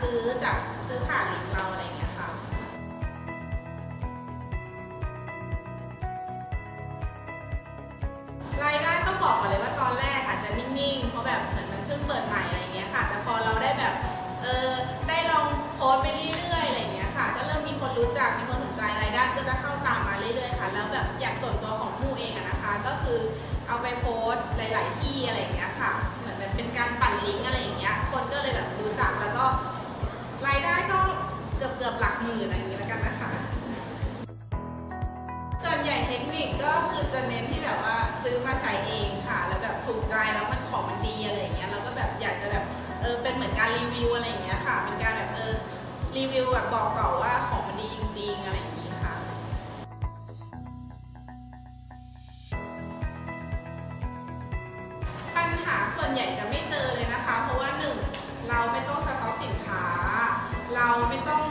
ซื้อผ่านลิงก์เราอะไรเงี้ยค่ะรายได้ต้องบอกก่อนเลยว่าตอนแรกอาจจะนิ่งๆเพราะแบบเหมือนมันเพิ่งเปิดใหม่อะไรเงี้ยค่ะแต่พอเราได้แบบได้ลองโพสไปเรื่อยๆอะไรเงี้ยค่ะก็เริ่มมีคนรู้จักมีคนสนใจรายได้ก็จะเข้าตามมาเรื่อยๆค่ะแล้วแบบอยากส่วนตัวของมู่เองนะคะก็คือเอาไปโพสหลายๆที่อะไรเงี้ยค่ะเหมือนเป็นการปั่นลิงก์อะไรอย่างเงี้ยคนก็เลยแบบรู้จักแล้วก็รายได้ก็เกือบหลักหมื่นอะไรอย่างนี้แล้วกันนะคะส่วนใหญ่เทคนิคก็คือจะเน้นที่แบบว่าซื้อมาใช้เองค่ะแล้วแบบถูกใจแล้วมันของมันดีอะไรอย่างเงี้ยเราก็แบบอยากจะแบบเป็นเหมือนการรีวิวอะไรอย่างเงี้ยค่ะเป็นการแบบรีวิวแบบบอกต่อว่าของมันดีจริงๆอะไรอย่างนี้ค่ะปัญหาส่วนใหญ่จะไม่เจอเลยนะคะเพราะว่า1เราไม่ต้องสต็อกสินค้าเราไม่ต้อง